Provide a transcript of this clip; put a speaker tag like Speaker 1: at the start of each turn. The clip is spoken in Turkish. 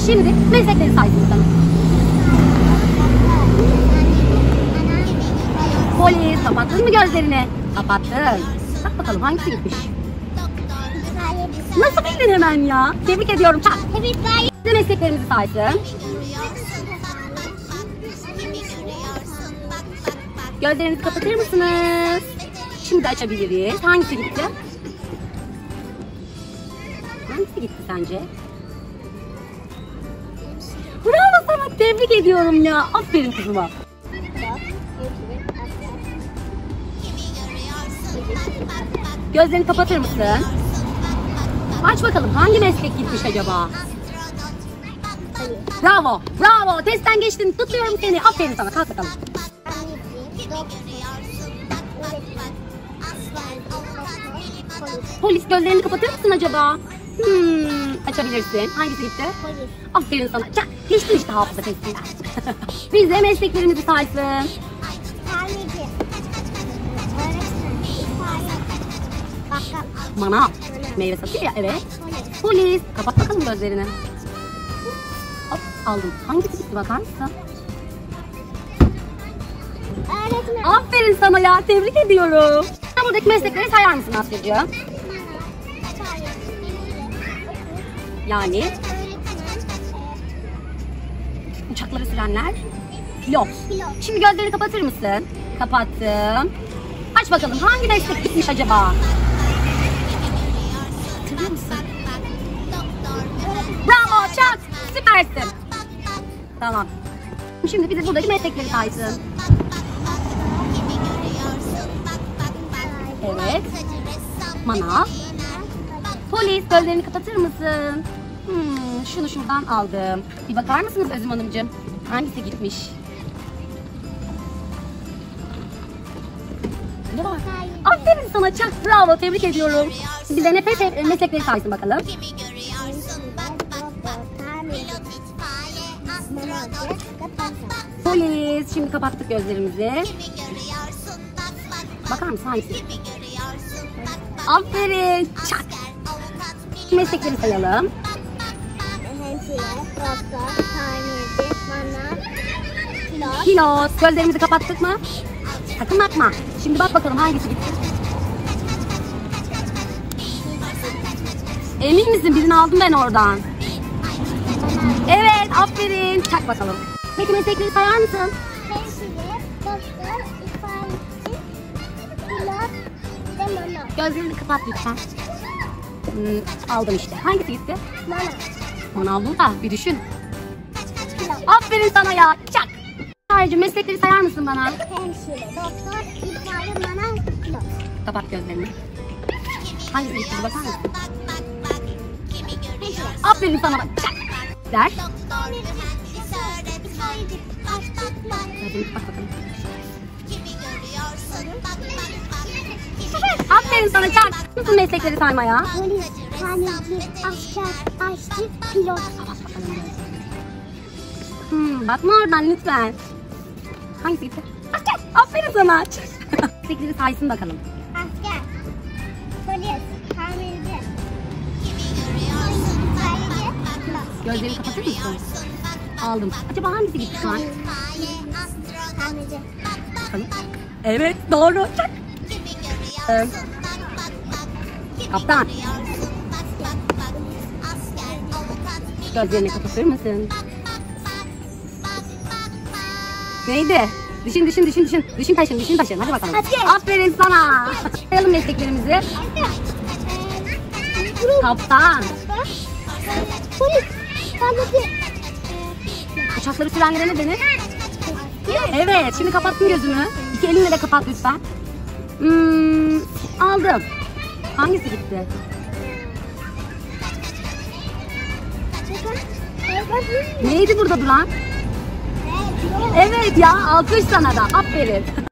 Speaker 1: şimdi meslekleri saysın sana. Polis, kapattın mı gözlerini? Kapattın. Bak bakalım hangisi gitmiş? Nasıl bildin hemen ya? Tebrik ediyorum. Çak. Size mesleklerimizi saysın. Gözlerinizi kapatır mısınız? Şimdi açabiliriz. Hangisi gitti? Hangisi gitti sence? Bravo sana. Tebrik ediyorum ya. Aferin kızıma. Gözlerini kapatır mısın? Aç bakalım hangi meslek gitmiş acaba? Bravo, bravo. Testten geçtin. Tutuyorum seni. Aferin sana. Kalk bakalım. Polis, gözlerini kapatır mısın acaba? Açabilirsin. Hangisi gitti?
Speaker 2: Polis.
Speaker 1: Aferin sana. Çak. Geçtin işte hafıza testini. Bize mesleklerimizi saysın.
Speaker 2: Tamirci. Öğretmen. İtfaiye. Bakkal.
Speaker 1: Manav. Meyve satıyor ya. Evet. Polis. Kapat bakalım gözlerini. Hop, aldım. Hangisi gitti bakar mısın?
Speaker 2: Öğretmen.
Speaker 1: Aferin sana ya. Tebrik ediyorum. Sen buradaki meslekleri sayar mısın Aslı'cığım? Yani uçakları sürenler pilot. Şimdi gözlerini kapatır mısın? Kapattım. Aç bakalım hangi meslek gitmiş acaba? Hatırlıyor musun? Bravo çak. Süpersin. Tamam. Şimdi bize buradaki meslekleri saysın. Evet. Manav. Polis, gözlerini kapatır mısın? Şunu şuradan aldım. Bir bakar mısınız Özüm Hanımcığım? Hangisi gitmiş? Ne var? Aferin sana çak, bravo, tebrik ediyorum. Bize nefes meslekleri saysın bakalım. Polis, şimdi kapattık gözlerimizi. Bakar mısın hangisi? Aferin, çak. Meslekleri sayalım.
Speaker 2: Hemşire, doktor, tamirci, manav, pilot.
Speaker 1: Pilot. Gözlerimizi kapattık mı? Sakın bakma. Şimdi bak bakalım hangisi gitti. Emin misin? Birini aldım ben oradan. Evet, aferin. Çak bakalım. Peki meslekleri sayar mısın?
Speaker 2: Hemşire, doktor, itfaiyeci, pilot ve manav.
Speaker 1: Gözlerini kapat lütfen. Aldım işte. Hangisi gitti?
Speaker 2: Manav.
Speaker 1: Manav burada. Bir düşün.
Speaker 2: Pilot.
Speaker 1: Aferin sana ya. Çak. Ayrıca meslekleri sayar mısın bana?
Speaker 2: Hemşire, doktor, itfaiye, manav, pilot.
Speaker 1: Kapat gözlerini. Hangisi gitti? Bir bakar mısın?
Speaker 2: Hemşire.
Speaker 1: Aferin sana bak. Çak. Der.
Speaker 2: Tamirci, itfaiyeci, aşçı, pilot.
Speaker 1: Gözlerini kapat bakalım. Aferin sana çak. Nasıl meslekleri saymaya?
Speaker 2: Polis, tamirci, asker, aşçı, pilot.
Speaker 1: Kapat bakalım. Bakma oradan lütfen. Hangisi gitti? Asker. Aferin sana. Meslekleri saysın bakalım.
Speaker 2: Asker, polis, tamirci, itfaiyeci, pilot.
Speaker 1: Gözlerini kapatır mısın? Aldım. Acaba hangisi gitti şu an?
Speaker 2: Tamirci.
Speaker 1: Bakalım. Evet doğru. Çak. Kaptan. Gözlerini kapatır mısın? Neydi? Düşün. Düşün taşın. Hadi bakalım.
Speaker 2: Asker.
Speaker 1: Aferin sana. Sayalım mesleklerimizi. Kaptan.
Speaker 2: Polis, tamirci.
Speaker 1: Uçakları sürenlere ne denir? Evet. Şimdi kapattın gözünü. İki elinle de kapat lütfen. Aldım. Hangisi gitti? Neydi burada duran? Evet ya, alkış sana da. Aferin.